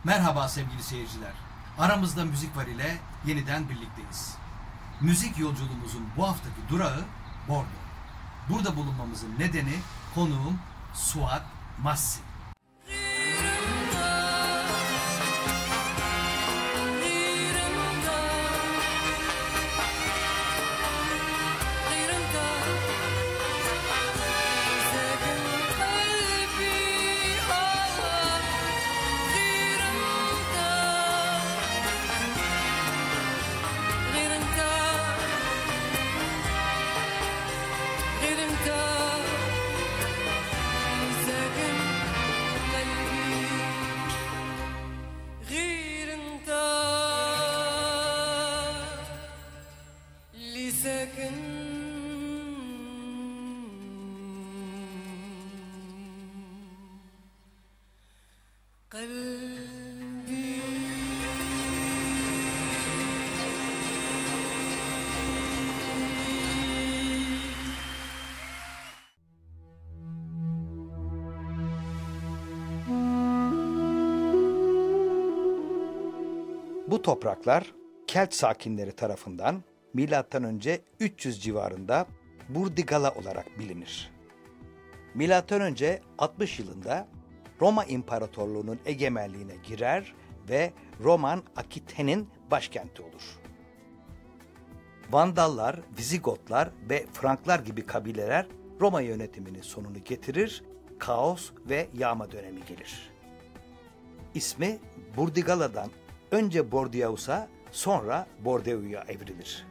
Merhaba sevgili seyirciler. Aramızda müzik var ile yeniden birlikteyiz. Müzik yolculuğumuzun bu haftaki durağı Bordo. Burada bulunmamızın nedeni konuğum Suat Massi. Bu topraklar Kelt sakinleri tarafından M.Ö. 300 civarında Burdigala olarak bilinir. M.Ö. 60 yılında Roma İmparatorluğu'nun egemenliğine girer ve Roman Akite'nin başkenti olur. Vandallar, Vizigotlar ve Franklar gibi kabileler Roma yönetiminin sonunu getirir, kaos ve yağma dönemi gelir. İsmi Burdigala'dan önce Bordeaux'a, sonra Bordeaux'a evrilir.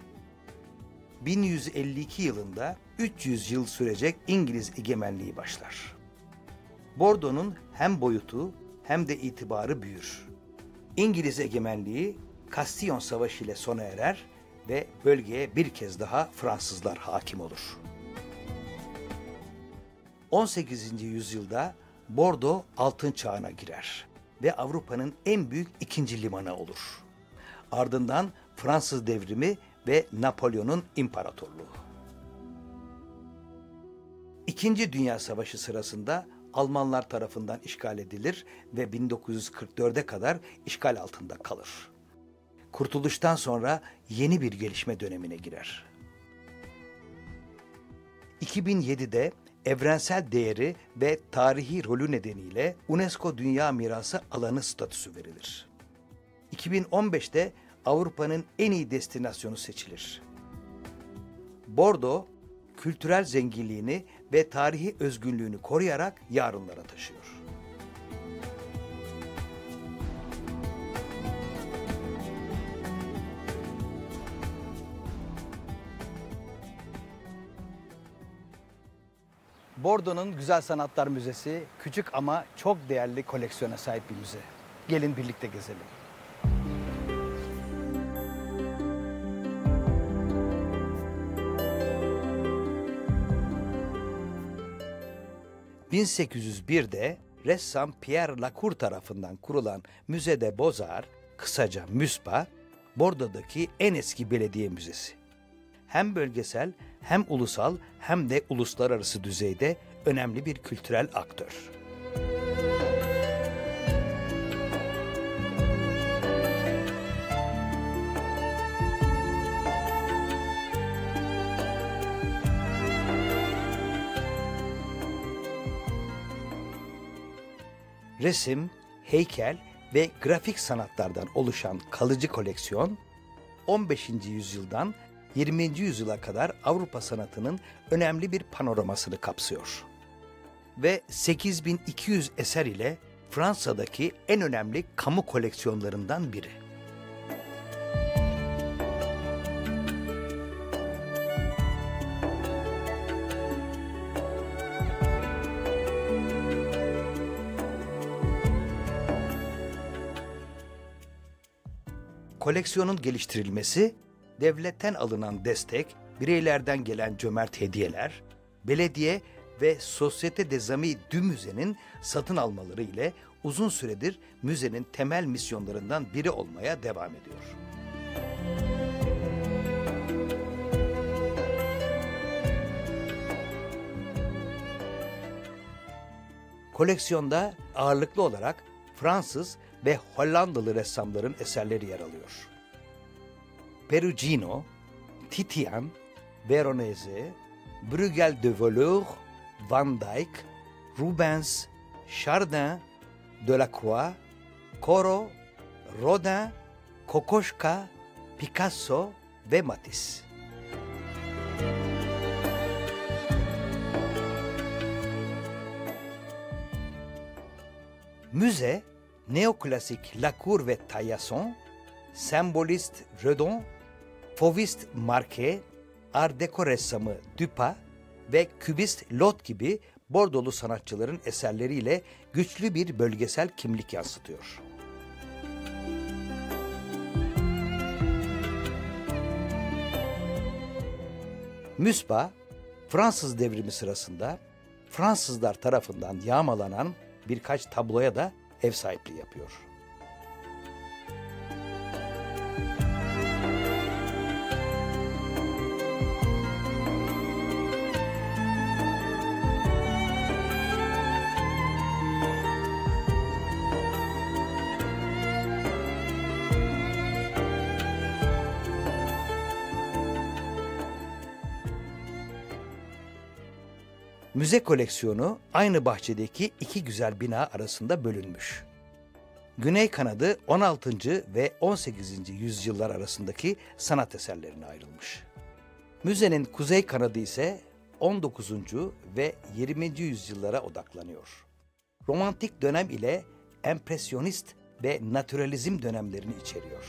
1152 yılında 300 yıl sürecek İngiliz egemenliği başlar. Bordo'nun hem boyutu hem de itibarı büyür. İngiliz egemenliği Castillon Savaşı ile sona erer ve bölgeye bir kez daha Fransızlar hakim olur. 18. yüzyılda Bordo altın çağına girer ve Avrupa'nın en büyük ikinci limanı olur. Ardından Fransız devrimi ve Napolyon'un imparatorluğu. İkinci Dünya Savaşı sırasında Almanlar tarafından işgal edilir ve 1944'e kadar işgal altında kalır. Kurtuluştan sonra yeni bir gelişme dönemine girer. 2007'de evrensel değeri ve tarihi rolü nedeniyle UNESCO Dünya Mirası alanı statüsü verilir. 2015'te Avrupa'nın en iyi destinasyonu seçilir. Bordo, kültürel zenginliğini ve tarihi özgünlüğünü koruyarak yarınlara taşıyor. Bordo'nun Güzel Sanatlar Müzesi küçük ama çok değerli koleksiyona sahip bir müze. Gelin birlikte gezelim. ...1801'de ressam Pierre Lacour tarafından kurulan Musée des Beaux-Arts, kısaca MUSPA, Bordo'daki en eski belediye müzesi. Hem bölgesel, hem ulusal, hem de uluslararası düzeyde önemli bir kültürel aktör. Resim, heykel ve grafik sanatlardan oluşan kalıcı koleksiyon, 15. yüzyıldan 20. yüzyıla kadar Avrupa sanatının önemli bir panoramasını kapsıyor. Ve 8200 eser ile Fransa'daki en önemli kamu koleksiyonlarından biri. Koleksiyonun geliştirilmesi, devletten alınan destek, bireylerden gelen cömert hediyeler, belediye ve Société des Amis du Musée'nin satın almaları ile uzun süredir müzenin temel misyonlarından biri olmaya devam ediyor. Koleksiyonda ağırlıklı olarak Fransız ve Hollandalı ressamların eserleri yer alıyor. Perugino, Titian, Veronese, Bruegel de Voleur, Van Dyck, Rubens, Chardin, Delacroix, Corot, Rodin, Kokoschka, Picasso ve Matisse. Müze, neoklasik Lacour ve Taillasson, sembolist Redon, fauvist Marquet, Art Deco ressamı Dupas ve kübist Lot gibi Bordolu sanatçıların eserleriyle güçlü bir bölgesel kimlik yansıtıyor. Müspa, Fransız devrimi sırasında Fransızlar tarafından yağmalanan birkaç tabloya da ev sahipliği yapıyor. Müze koleksiyonu aynı bahçedeki iki güzel bina arasında bölünmüş. Güney kanadı 16. ve 18. yüzyıllar arasındaki sanat eserlerine ayrılmış. Müzenin kuzey kanadı ise 19. ve 20. yüzyıllara odaklanıyor. Romantik dönem ile empresyonist ve naturalizm dönemlerini içeriyor.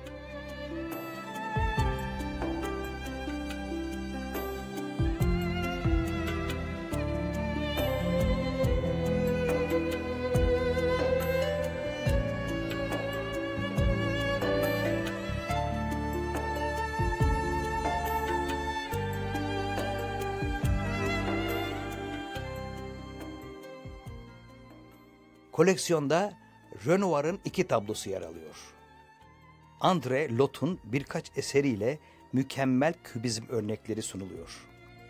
Koleksiyonda Renoir'ın iki tablosu yer alıyor. André Lot'un birkaç eseriyle mükemmel kübizm örnekleri sunuluyor.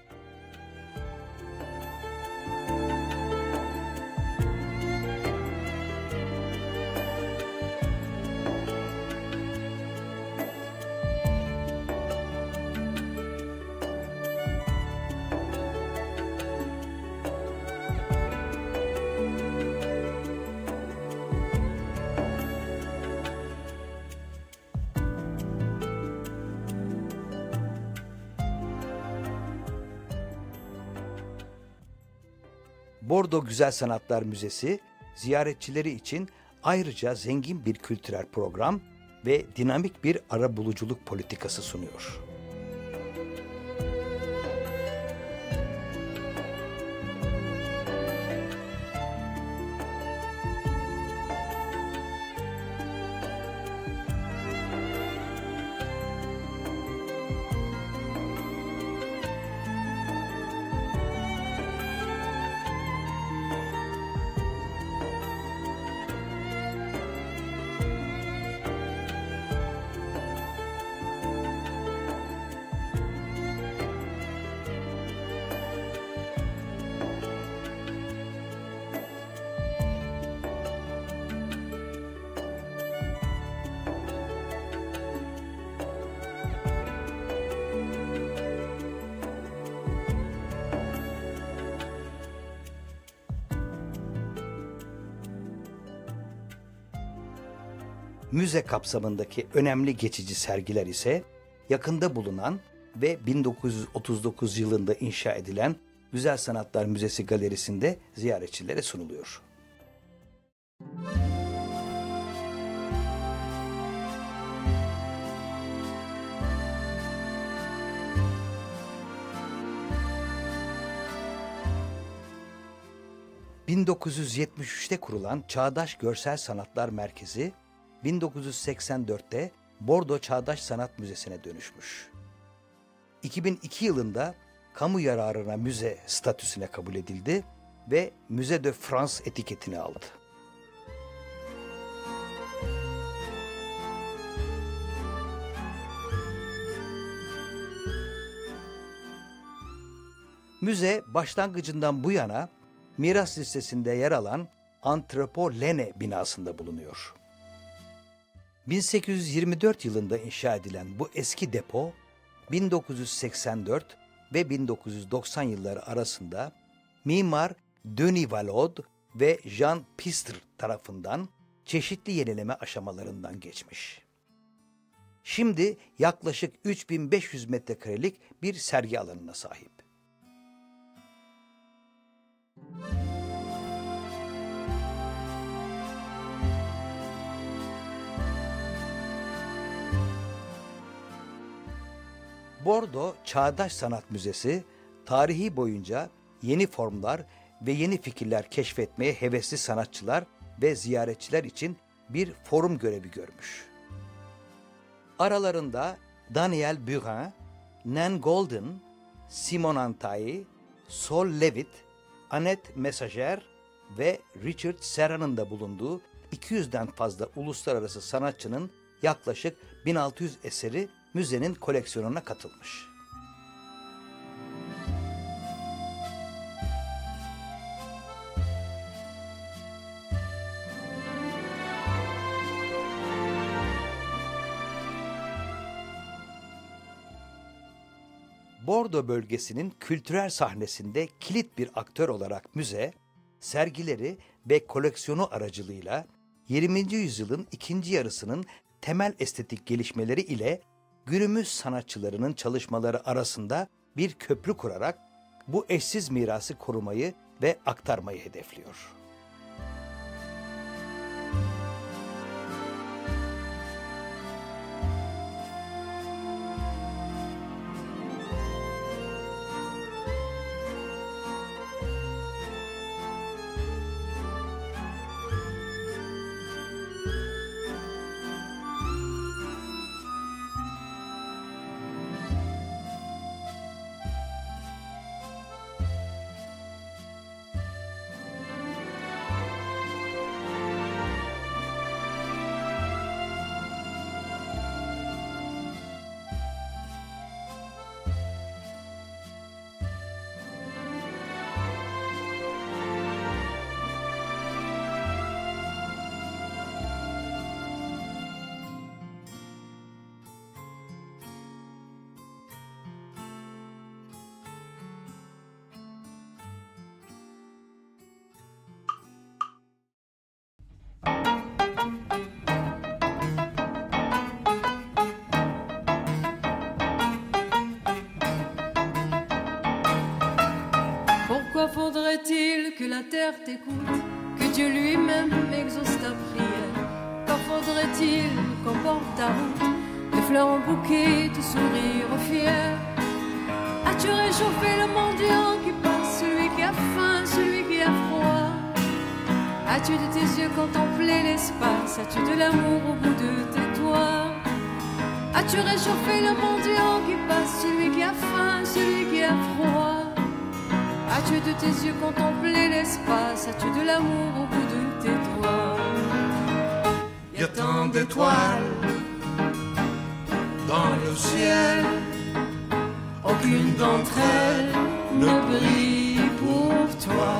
Bordo Güzel Sanatlar Müzesi, ziyaretçileri için ayrıca zengin bir kültürel program ve dinamik bir arabuluculuk politikası sunuyor. Müze kapsamındaki önemli geçici sergiler ise yakında bulunan ve 1939 yılında inşa edilen Güzel Sanatlar Müzesi galerisinde ziyaretçilere sunuluyor. ...1973'te kurulan Çağdaş Görsel Sanatlar Merkezi... 1984'te Bordo Çağdaş Sanat Müzesi'ne dönüşmüş. 2002 yılında kamu yararına müze statüsüne kabul edildi ve Musée de France etiketini aldı. Müze başlangıcından bu yana miras listesinde yer alan Antropo Lene binasında bulunuyor. 1824 yılında inşa edilen bu eski depo 1984 ve 1990 yılları arasında mimar Denis Vallod ve Jean Pistre tarafından çeşitli yenileme aşamalarından geçmiş. Şimdi yaklaşık 3500 metrekarelik bir sergi alanına sahip. Bordo Çağdaş Sanat Müzesi, tarihi boyunca yeni formlar ve yeni fikirler keşfetmeye hevesli sanatçılar ve ziyaretçiler için bir forum görevi görmüş. Aralarında Daniel Burin, Nan Goldin, Simon Antai, Sol Levitt, Annette Messager ve Richard Serra'nın da bulunduğu 200'den fazla uluslararası sanatçının yaklaşık 1600 eseri müzenin koleksiyonuna katılmış. Bordo bölgesinin kültürel sahnesinde kilit bir aktör olarak müze, sergileri ve koleksiyonu aracılığıyla 20. yüzyılın ikinci yarısının temel estetik gelişmeleri ile günümüz sanatçılarının çalışmaları arasında bir köprü kurarak bu eşsiz mirası korumayı ve aktarmayı hedefliyor. Pourquoi faudrait-il que la terre t'écoute, que Dieu lui-même exauce ta prière? Quand faudrait-il qu'on porte ta route, des fleurs en bouquet, tout sourire fier? As-tu réchauffé le mendiant qui passe, celui qui a faim, celui qui a froid? As-tu de tes yeux contemplé l'espace? As-tu de l'amour au bout de tes doigts? As-tu réchauffé le mendiant qui passe, celui qui a faim, celui qui a froid? As-tu de tes yeux contemplé l'espace? As-tu de l'amour au bout de tes doigts? Y a tant d'étoiles dans le ciel, Aucune d'entre elles ne brille pour toi.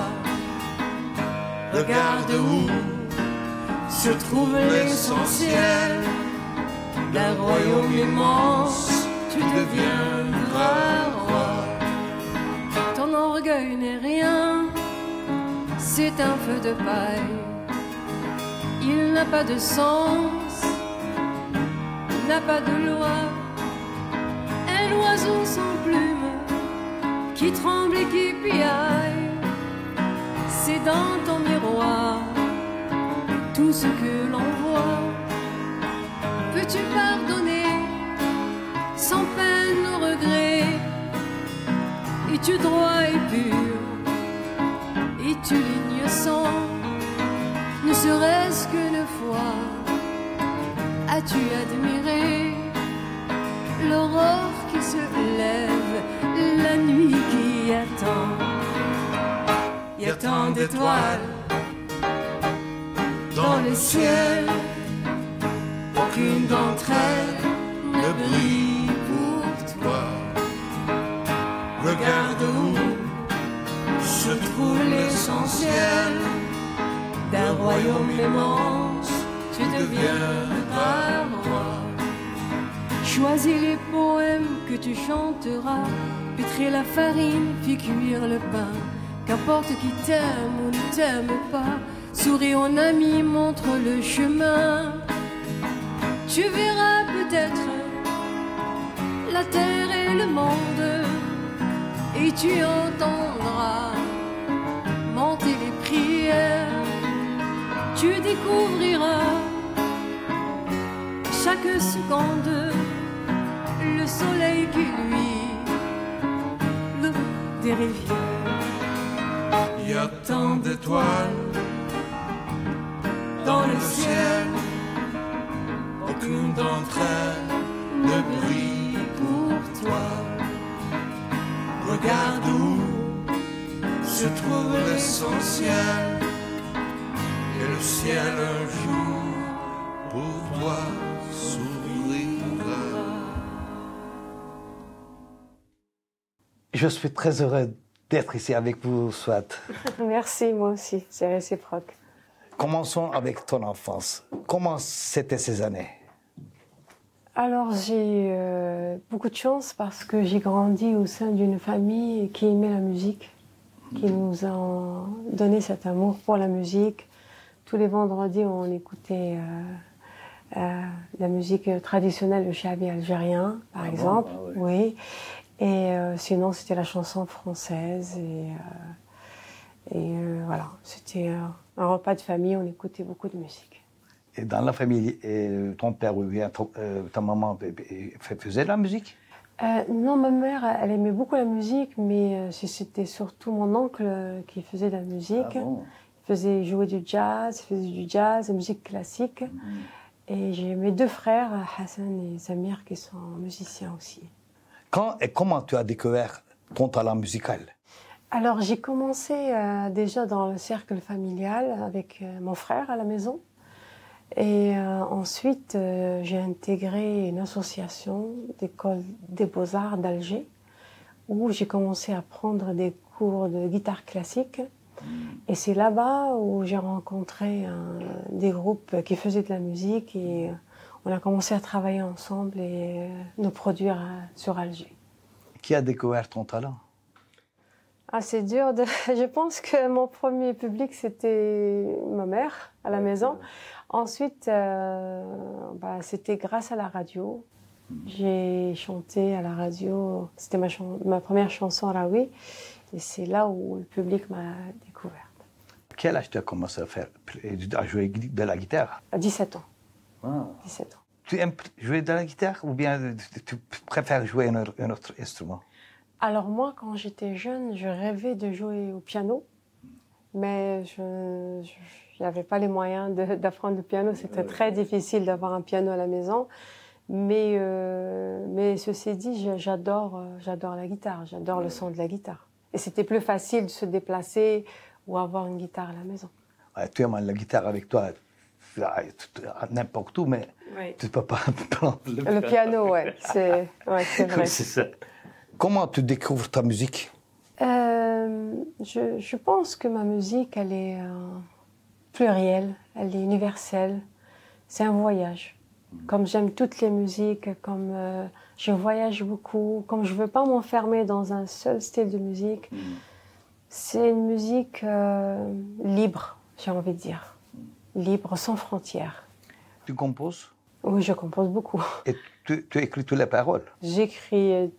regarde où Se trouve l'essentiel d'un royaume immense. Tu deviendras roi. Ton orgueil n'est rien, c'est un feu de paille. Il n'a pas de sens, n'a pas de loi. Un oiseau sans plume qui tremble et qui piaille. C'est dans ton miroir tout ce que l'on voit. Peux-tu pardonner sans peine ou regret? Es-tu droit et pur? Es-tu l'innocent? Ne serait-ce qu'une fois as-tu admiré l'aurore qui se lève, la nuit qui attend? Il y a tant d'étoiles dans le ciel, aucune d'entre elles ne brille pour toi. regarde où Se trouve l'essentiel d'un royaume immense. tu deviendras roi. Choisis les poèmes que tu chanteras, pétrir la farine, puis cuire le pain. Qu'importe qui t'aime ou ne t'aime pas, souris en ami, montre le chemin. Tu verras peut-être la terre et le monde, et tu entendras monter les prières. Tu découvriras chaque seconde le soleil qui luit, l'eau des rivières. Il y a tant d'étoiles dans le ciel, aucune d'entre elles ne brille pour toi. Regarde où se trouve l'essentiel, et le ciel un jour pour toi s'ouvrira. Je suis très heureux d'être ici avec vous, Souad. Merci, moi aussi, c'est réciproque. Commençons avec ton enfance. Comment c'était ces années? Alors j'ai beaucoup de chance parce que j'ai grandi au sein d'une famille qui aimait la musique, qui nous a donné cet amour pour la musique. Tous les vendredis, on écoutait la musique traditionnelle, le chabi algérien, par exemple. Bon, oui. Et sinon, c'était la chanson française. Et voilà, c'était un repas de famille, on écoutait beaucoup de musique. Et dans la famille, ton père ou bien ta maman faisait de la musique? Non, ma mère, elle aimait beaucoup la musique, mais c'était surtout mon oncle qui faisait de la musique. Ah bon? Il faisait jouer du jazz, de musique classique. Et j'ai mes deux frères, Hassan et Samir, qui sont musiciens aussi. Quand et comment tu as découvert ton talent musical? Alors, j'ai commencé déjà dans le cercle familial avec mon frère à la maison. Et ensuite, j'ai intégré une association d'école des beaux-arts d'Alger, où j'ai commencé à prendre des cours de guitare classique. Et c'est là-bas où j'ai rencontré des groupes qui faisaient de la musique et on a commencé à travailler ensemble et nous produire sur Alger. Qui a découvert ton talent? Ah, c'est dur. Je pense que mon premier public, c'était ma mère à la maison. Ensuite, c'était grâce à la radio. J'ai chanté à la radio. C'était ma première chanson raoui. Et c'est là où le public m'a découverte. Quel âge tu as commencé à jouer de la guitare? À 17 ans. Ah. 17 ans. Tu aimes jouer de la guitare ou bien tu préfères jouer un autre instrument? Alors moi, quand j'étais jeune, je rêvais de jouer au piano. Mais je n'avais pas les moyens d'apprendre le piano. C'était très difficile d'avoir un piano à la maison. Mais ceci dit, j'adore la guitare. J'adore le son de la guitare. Et c'était plus facile de se déplacer ou avoir une guitare à la maison. Ouais, tu aimes la guitare avec toi n'importe où, mais oui. Tu ne peux pas prendre le piano. Ouais, c'est vrai. C'est ça. Comment tu découvres ta musique? Je pense que ma musique, elle est plurielle, elle est universelle. C'est un voyage. Comme j'aime toutes les musiques, comme je voyage beaucoup, comme je ne veux pas m'enfermer dans un seul style de musique, c'est une musique libre, j'ai envie de dire. Libre, sans frontières. Tu composes? Oui, je compose beaucoup. Et tu écris toutes les paroles? J'écris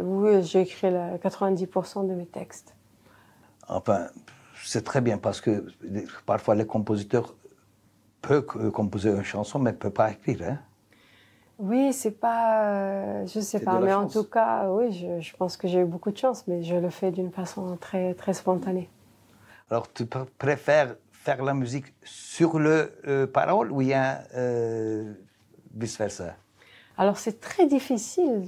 90% de mes textes. Enfin, c'est très bien parce que parfois les compositeurs peuvent composer une chanson mais ne peuvent pas écrire. Hein? Oui, c'est pas... je sais pas, mais en tout cas, oui, je pense que j'ai eu beaucoup de chance, mais je le fais d'une façon très, très spontanée. Alors, tu préfères faire la musique sur le parole ou bien vice-versa? Alors, c'est très difficile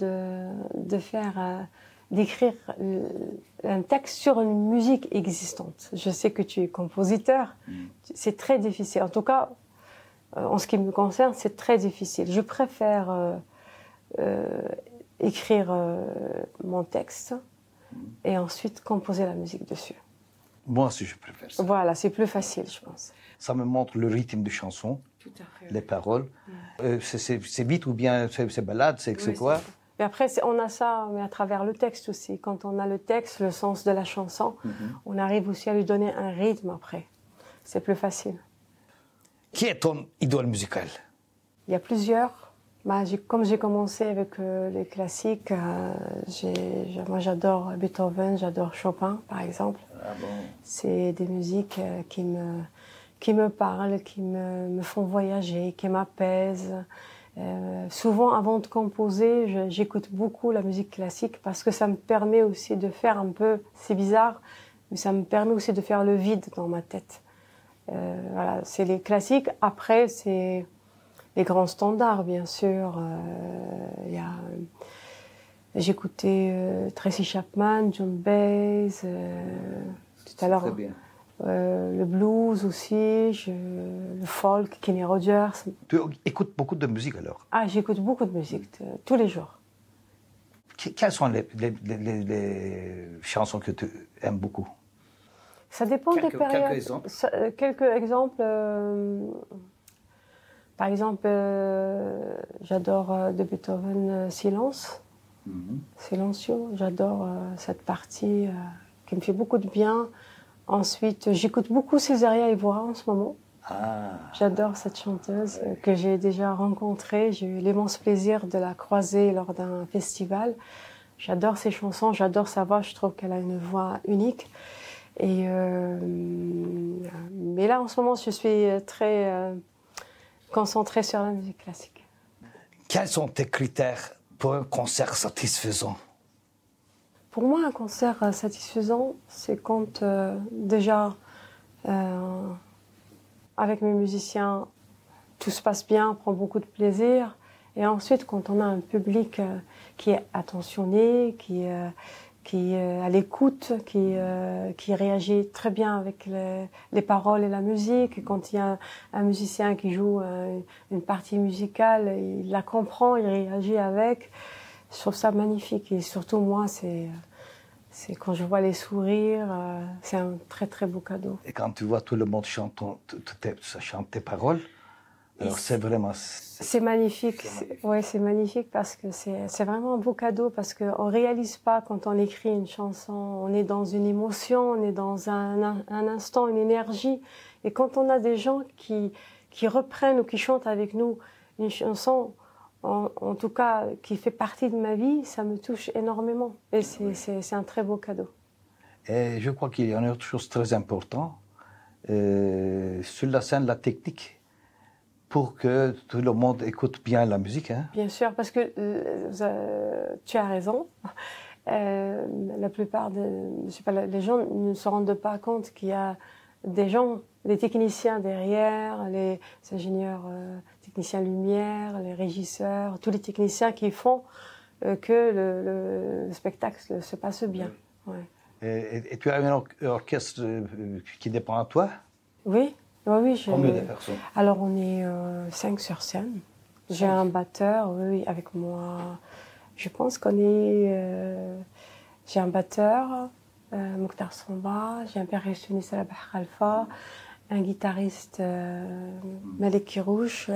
d'écrire un texte sur une musique existante. Je sais que tu es compositeur, c'est très difficile. En tout cas, en ce qui me concerne, c'est très difficile. Je préfère écrire mon texte et ensuite composer la musique dessus. Moi aussi, je préfère ça. Voilà, c'est plus facile, je pense. Ça me montre le rythme de chanson. Tout à fait. les paroles. C'est beat ou bien c'est balade, c'est Oui, quoi? Et après, on a ça, mais à travers le texte aussi. Quand on a le texte, le sens de la chanson, on arrive aussi à lui donner un rythme après. C'est plus facile. Qui est ton idole musical? Il y a plusieurs. Comme j'ai commencé avec les classiques, moi j'adore Beethoven, j'adore Chopin par exemple. Ah bon? C'est des musiques qui me parlent, qui me font voyager, qui m'apaisent. Souvent, avant de composer, j'écoute beaucoup la musique classique parce que ça me permet aussi de faire un peu, c'est bizarre, mais ça me permet aussi de faire le vide dans ma tête. Voilà, c'est les classiques. Après, c'est les grands standards, bien sûr. J'écoutais Tracy Chapman, John Baez, tout à l'heure. Très bien. Le blues aussi, le folk, Kenny Rogers. Tu écoutes beaucoup de musique alors? Ah, j'écoute beaucoup de musique, tous les jours. Quelles sont les chansons que tu aimes beaucoup? Ça dépend des périodes. Quelques exemples? Quelques exemples. Par exemple, j'adore de Beethoven Silence. Silencio. J'adore cette partie qui me fait beaucoup de bien. Ensuite, j'écoute beaucoup Césaria Évora en ce moment. Ah. J'adore cette chanteuse que j'ai déjà rencontrée. J'ai eu l'immense plaisir de la croiser lors d'un festival. J'adore ses chansons, j'adore sa voix. Je trouve qu'elle a une voix unique. Mais là, en ce moment, je suis très concentrée sur la musique classique. Quels sont tes critères pour un concert satisfaisant? Pour moi, un concert satisfaisant, c'est quand déjà, avec mes musiciens, tout se passe bien, on prend beaucoup de plaisir. Et ensuite, quand on a un public qui est attentionné, qui est à l'écoute, qui réagit très bien avec les paroles et la musique. Et quand il y a un musicien qui joue une partie musicale, il la comprend, il réagit avec. Je trouve ça magnifique. Et surtout, moi, c'est quand je vois les sourires, c'est un très, très beau cadeau. Et quand tu vois tout le monde chante tes paroles, alors c'est vraiment... C'est magnifique. Oui, c'est magnifique parce que c'est vraiment un beau cadeau parce qu'on ne réalise pas quand on écrit une chanson. On est dans une émotion, on est dans un instant, une énergie. Et quand on a des gens qui reprennent ou qui chantent avec nous une chanson, en tout cas qui fait partie de ma vie, ça me touche énormément. Et c'est un très beau cadeau. Et je crois qu'il y a une autre chose très importante. Sur la scène, la technique. Pour que tout le monde écoute bien la musique. Hein? Bien sûr, parce que tu as raison. La plupart les gens ne se rendent pas compte qu'il y a des gens, des techniciens derrière, les ingénieurs, techniciens lumière, les régisseurs, tous les techniciens qui font que le spectacle se passe bien. Oui. Ouais. Et tu as un orchestre qui dépend de toi? Oui. Oui, combien de personnes? Alors, on est 5 sur scène. J'ai un batteur, oui, avec moi. Je pense qu'on est... j'ai un batteur, Mokhtar Samba, j'ai un percussionniste Salah Khalfa, un guitariste, Malek Kirouche,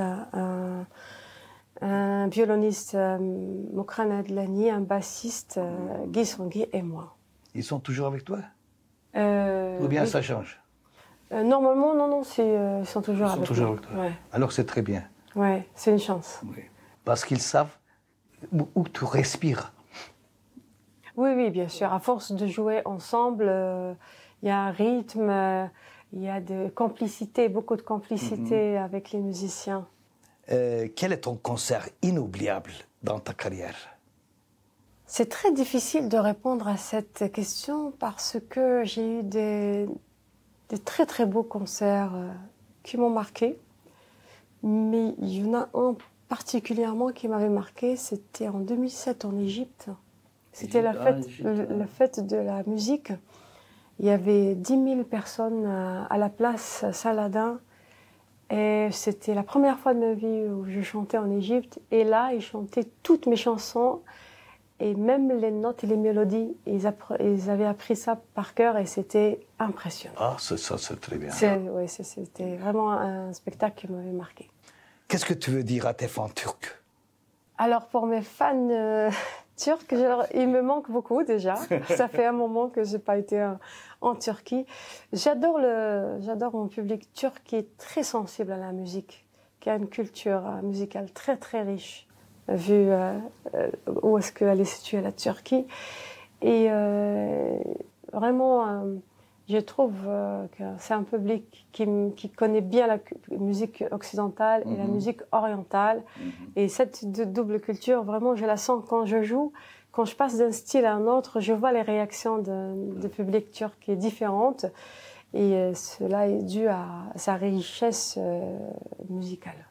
un violoniste, Mokrane Adlani, un bassiste, Guy Sangui et moi. Ils sont toujours avec toi? Ou bien oui. Ça change? Normalement, non, ils sont toujours avec toi. Ouais. Alors c'est très bien. Oui, c'est une chance. Oui. Parce qu'ils savent où tu respires. Oui, bien sûr. À force de jouer ensemble, il y a un rythme, il y a beaucoup de complicité avec les musiciens. Quel est ton concert inoubliable dans ta carrière? C'est très difficile de répondre à cette question parce que j'ai eu des très très beaux concerts qui m'ont marqué. Mais il y en a un particulièrement qui m'avait marqué, c'était en 2007 en Égypte. C'était la fête de la musique. Il y avait 10 000 personnes à la place Saladin. Et c'était la première fois de ma vie où je chantais en Égypte. Et là, ils chantaient toutes mes chansons. Et même les notes et les mélodies, ils avaient appris ça par cœur et c'était impressionnant. Ah, ça, c'est très bien. Oui, c'était vraiment un spectacle qui m'avait marqué. Qu'est-ce que tu veux dire à tes fans turcs? Alors pour mes fans turcs, il me manque beaucoup déjà. Ça fait un moment que j'ai pas été en Turquie. J'adore mon public turc qui est très sensible à la musique, qui a une culture musicale très très riche, vu où est-ce qu'elle est située la Turquie. Et vraiment, je trouve que c'est un public qui connaît bien la musique occidentale et la musique orientale. Et cette double culture, vraiment, je la sens quand je joue. Quand je passe d'un style à un autre, je vois les réactions de public turc différentes. Et cela est dû à sa richesse musicale.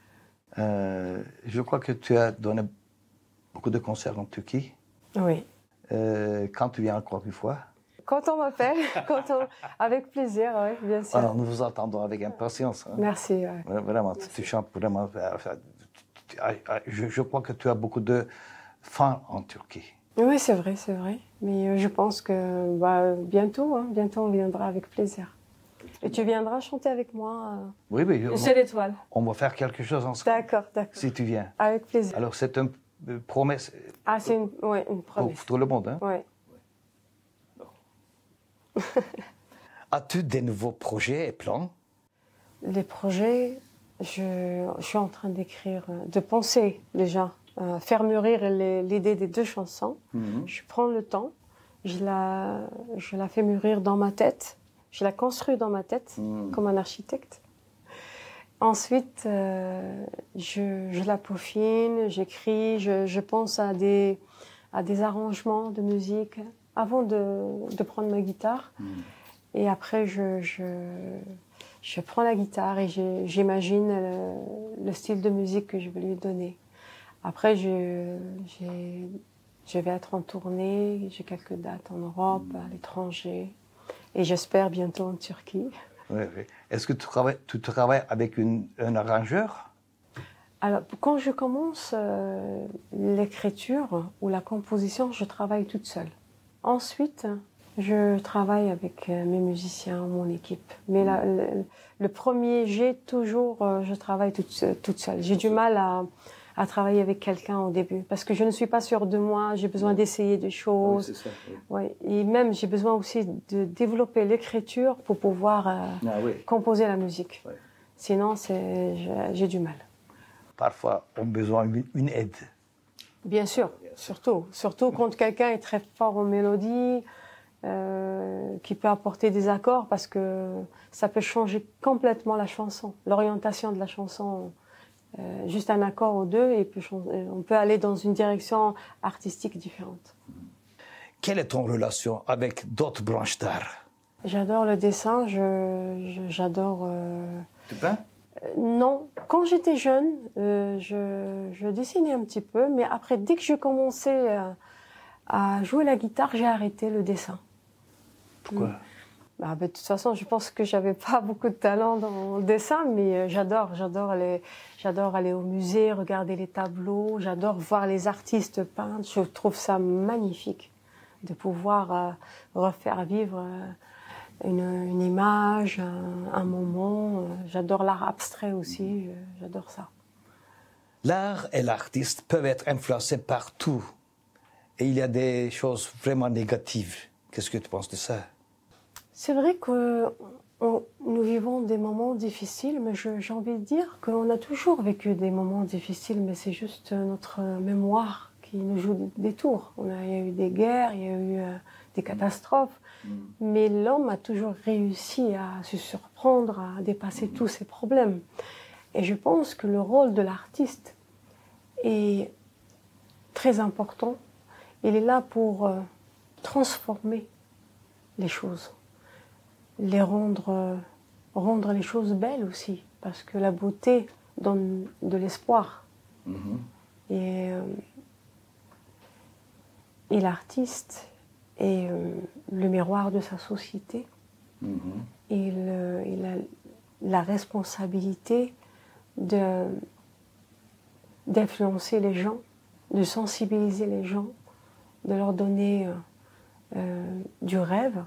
Je crois que tu as donné beaucoup de concerts en Turquie. Oui. Quand tu viens encore une fois? Quand on m'appelle, avec plaisir, oui, bien sûr. Alors, nous vous attendons avec impatience. Hein. Merci. Vraiment, merci. Tu chantes vraiment. Je crois que tu as beaucoup de fans en Turquie. Oui, c'est vrai, c'est vrai. Mais je pense que bientôt, bientôt on viendra avec plaisir. Et tu viendras chanter avec moi Oui. chez l'Étoile. On va faire quelque chose ensemble. D'accord. Si tu viens. Avec plaisir. Alors, c'est une promesse. Ah, c'est une promesse. Pour tout le monde. Hein? Oui. As-tu des nouveaux projets et plans? Les projets, je suis en train d'écrire, de penser déjà, faire mûrir l'idée des 2 chansons. Je prends le temps, je la fais mûrir dans ma tête, je la construis dans ma tête comme un architecte. Ensuite, je la peaufine, j'écris, je pense à des arrangements de musique avant de prendre ma guitare. Et après, je prends la guitare et j'imagine le style de musique que je vais lui donner. Après, je vais être en tournée, j'ai quelques dates en Europe, à l'étranger, et j'espère bientôt en Turquie. Oui. Est-ce que tu travailles avec un arrangeur? Alors, quand je commence l'écriture ou la composition, je travaille toute seule. Ensuite, je travaille avec mes musiciens, mon équipe. Mais le premier jet, toujours, je travaille toute seule. J'ai du mal à travailler avec quelqu'un au début parce que je ne suis pas sûre de moi, j'ai besoin d'essayer des choses. Oui, c'est ça. Oui. Et même, j'ai besoin aussi de développer l'écriture pour pouvoir composer la musique. Oui. Sinon, j'ai du mal. Parfois, on a besoin d'une aide. Bien sûr, surtout quand quelqu'un est très fort en mélodie, qui peut apporter des accords parce que ça peut changer complètement la chanson, l'orientation de la chanson. Juste un accord ou deux et on peut aller dans une direction artistique différente. Quelle est ton relation avec d'autres branches d'art? J'adore le dessin, j'adore... Tu peins? Non, quand j'étais jeune, je dessinais un petit peu, mais après, dès que je commençais à jouer la guitare, j'ai arrêté le dessin. Pourquoi? De toute façon, je pense que j'avais pas beaucoup de talent dans le dessin, mais j'adore aller au musée, regarder les tableaux, j'adore voir les artistes peindre. Je trouve ça magnifique de pouvoir refaire vivre une image, un moment. J'adore l'art abstrait aussi, j'adore ça. L'art et l'artiste peuvent être influencés par tout. Et il y a des choses vraiment négatives. Qu'est-ce que tu penses de ça? C'est vrai que nous vivons des moments difficiles, mais j'ai envie de dire qu'on a toujours vécu des moments difficiles, mais c'est juste notre mémoire qui nous joue des tours. Il y a eu des guerres, il y a eu des catastrophes, mais l'homme a toujours réussi à se surprendre, à dépasser tous ces problèmes. Et je pense que le rôle de l'artiste est très important. Il est là pour transformer les choses, les rendre les choses belles aussi, parce que la beauté donne de l'espoir. Et l'artiste est le miroir de sa société. Il a la responsabilité d'influencer les gens, de sensibiliser les gens, de leur donner du rêve.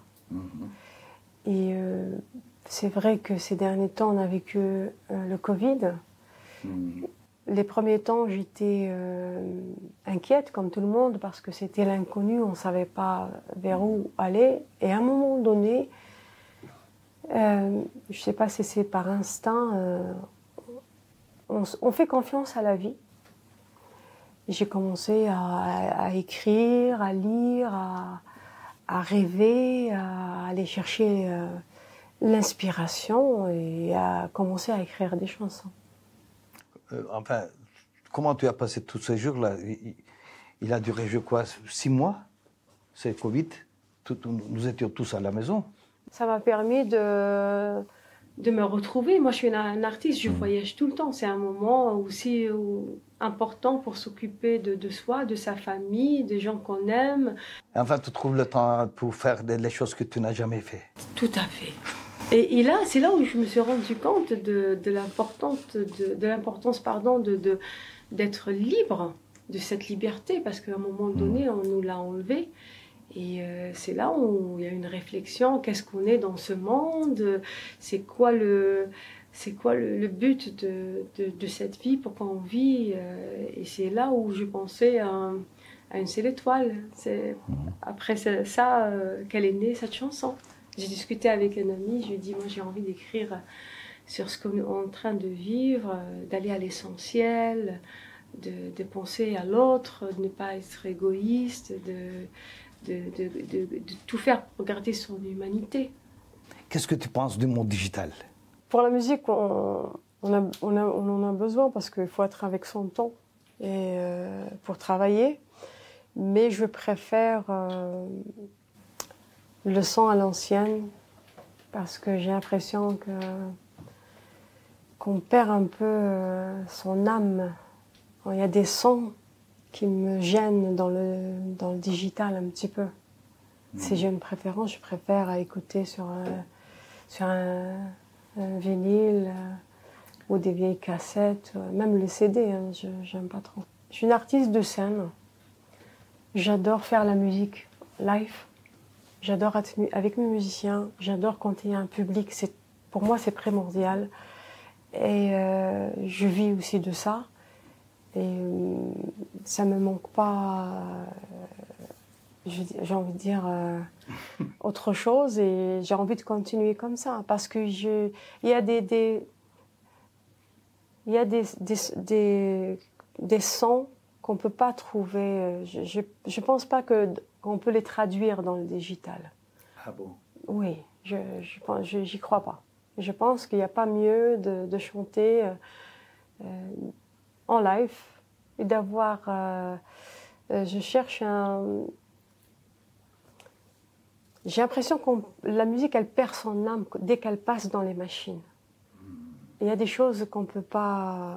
Et c'est vrai que ces derniers temps, on a vécu le Covid. Les premiers temps, j'étais inquiète, comme tout le monde, parce que c'était l'inconnu, on ne savait pas vers où aller. Et à un moment donné, je ne sais pas si c'est par instinct, on fait confiance à la vie. J'ai commencé à écrire, à lire, à rêver, à aller chercher l'inspiration et à commencer à écrire des chansons. Enfin, comment tu as passé tous ces jours-là? Il a duré, je crois, 6 mois, c'est Covid. Nous étions tous à la maison. Ça m'a permis de me retrouver. Moi, je suis un artiste, je voyage tout le temps. C'est un moment aussi important pour s'occuper de soi, de sa famille, des gens qu'on aime. Enfin, tu trouves le temps pour faire les choses que tu n'as jamais fait. Tout à fait. Et là, c'est là où je me suis rendu compte de l'importance d'être libre, de cette liberté, parce qu'à un moment donné, on nous l'a enlevé. Et c'est là où il y a une réflexion, qu'est-ce qu'on est dans ce monde, c'est quoi le but de cette vie, pourquoi on vit. Et c'est là où je pensais à une seule étoile. C'est après ça qu'elle est née, cette chanson. J'ai discuté avec un ami, je lui ai dit, moi j'ai envie d'écrire sur ce qu'on est en train de vivre, d'aller à l'essentiel, de penser à l'autre, de ne pas être égoïste, de tout faire pour garder son humanité. Qu'est-ce que tu penses du monde digital? Pour la musique, on en a besoin parce qu'il faut être avec son temps et, pour travailler. Mais je préfère le son à l'ancienne parce que j'ai l'impression qu'on perd un peu son âme. Il y a des sons qui me gênent dans le digital un petit peu. Si j'ai une préférence, je préfère écouter sur un vinyle ou des vieilles cassettes, même les CD, hein, j'aime pas trop. Je suis une artiste de scène. J'adore faire la musique live. J'adore être avec mes musiciens. J'adore quand il y a un public. Pour moi, c'est primordial. Et je vis aussi de ça. Et ça me manque pas, j'ai envie de dire, autre chose. Et j'ai envie de continuer comme ça. Parce que il y a des sons qu'on ne peut pas trouver. Je ne pense pas qu'on peut les traduire dans le digital. Ah bon? Oui, j'y crois pas. Je pense qu'il n'y a pas mieux de chanter en live et d'avoir... je cherche j'ai l'impression que la musique, elle perd son âme dès qu'elle passe dans les machines. Il y a des choses qu'on peut pas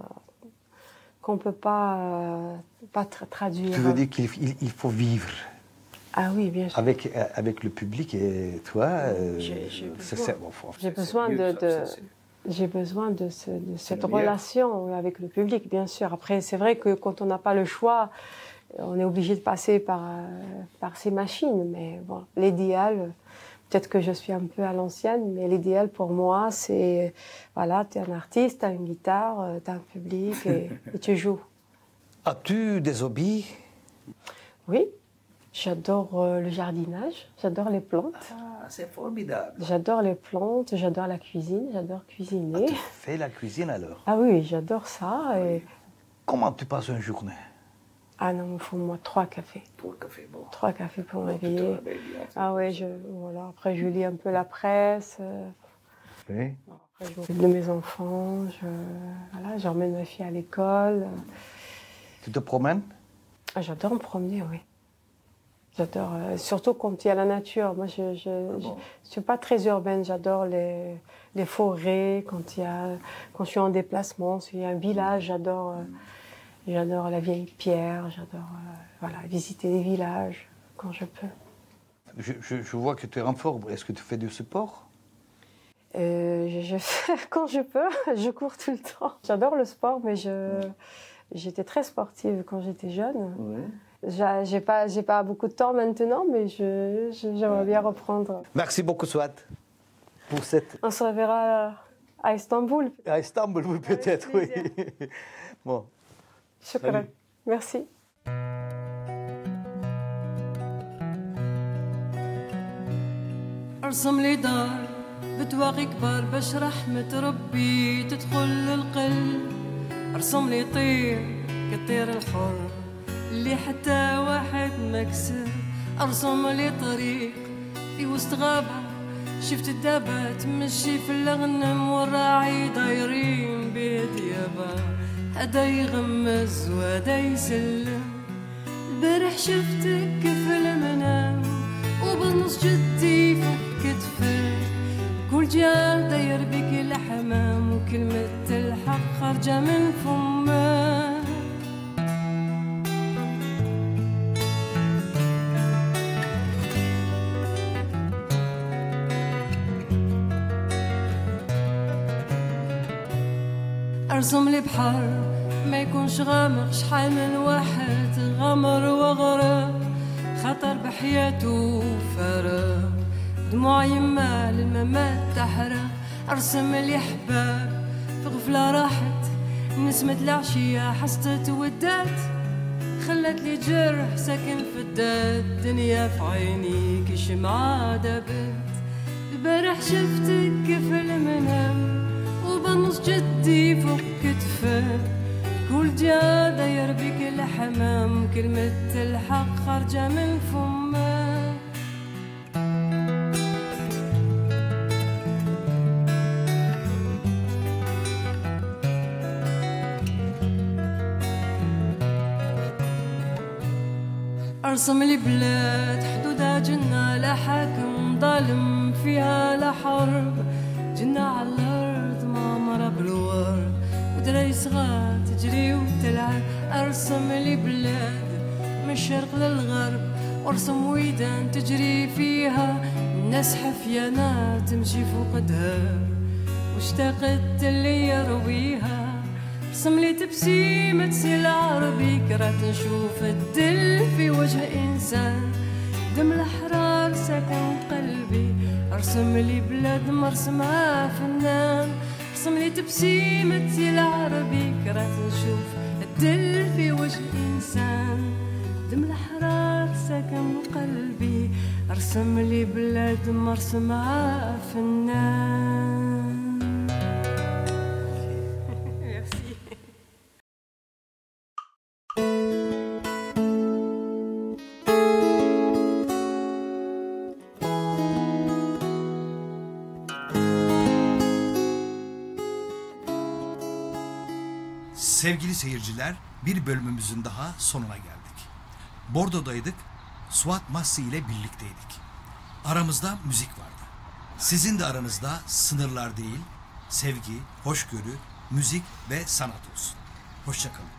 traduire. Tu veux dire qu'il faut vivre? Ah oui, bien sûr. Avec le public et toi, j'ai besoin de cette relation avec le public, bien sûr. Après, c'est vrai que quand on n'a pas le choix, on est obligé de passer par ces machines. Mais bon, l'idéal, peut-être que je suis un peu à l'ancienne, mais l'idéal pour moi, c'est, voilà, tu es un artiste, tu as une guitare, tu as un public et tu joues. As-tu des hobbies? Oui. J'adore le jardinage, j'adore les plantes. Ah, c'est formidable. J'adore les plantes, j'adore la cuisine, j'adore cuisiner. Ah, tu fais la cuisine alors? Ah oui, j'adore ça. Et... Comment tu passes une journée? Ah non, il me faut moi 3 cafés. 3 cafés, bon. 3 cafés pour me réveiller. Ah oui, voilà. Après je lis un peu la presse. Oui. Après je m'occupe de mes enfants, voilà, j'emmène ma fille à l'école. Tu te promènes? Ah, j'adore me promener, oui. J'adore, surtout quand il y a la nature. Moi, je suis pas très urbaine. J'adore les forêts. Quand je suis en déplacement, s'il y a un village, j'adore la vieille pierre. J'adore, voilà, visiter les villages quand je peux. Je vois que tu es en forme. Est-ce que tu fais du sport? Je fais quand je peux. Je cours tout le temps. J'adore le sport, mais j'étais très sportive quand j'étais jeune. Oui. J'ai pas beaucoup de temps maintenant, mais j'aimerais bien reprendre. Merci beaucoup, Swat, pour cette... On se reverra À Istanbul. À Istanbul, oui, peut-être, oui. Bon. Shukran. Merci. ارسم لي دار بتواقي كبار باش رحمة ربي تدخل للقلب. ارسم لي طير كطير الحر اللي حتى واحد ما كسر. ارسم لي طريق في وسط غابة شفت الدابة تمشي في الغنم والراعي دايرين بديابة. هدا يغمز وهدا يسلم. البارح شفتك في المنام وبنص جدي فوق كتفك. كل جال داير بك الحمام وكلمة الحق خارجة من فمك. ارسم لي بحر ما يكونش غامق. شحال من واحد غمر وغرق خطر بحياته فارق. دموع يما للممات تحرق. ارسم لي حباب في غفلة راحت. نسمة العشية حسيت ودات. خلت لي جرح ساكن في الدات. دنيا في عيني كي شمعة دابت. البارح شفتك في المنام وبنص جدي فوق كتفك. كل جا داير بك الحمام كلمة الحق خارجة من فمك. ارسم لي بلاد حدودها جنة لا حاكم ظالم فيها لا حرب. جنة على الارض معمرة بالورد ودراي صغار تجري وتلعب. ارسم لي بلاد من الشرق للغرب وارسم ويدان تجري فيها الناس حفيانة تمشي فوق دهر واشتقت اللي يرويها. ارسم لي تبسيمة سيل عربي كرهت نشوف الدل في وجه انسان. دم الاحرار ساكن قلبي. ارسم لي بلاد مرسمها فنان. ارسم لي تبسيمة سيل عربي كرهت نشوف الدل في وجه انسان. دم الاحرار ساكن قلبي. ارسم لي بلاد مرسمها فنان. Sevgili seyirciler, bir bölümümüzün daha sonuna geldik. Bordo'daydık, Suat Massi ile birlikteydik. Aramızda müzik vardı. Sizin de aranızda sınırlar değil, sevgi, hoşgörü, müzik ve sanat olsun. Hoşça kalın.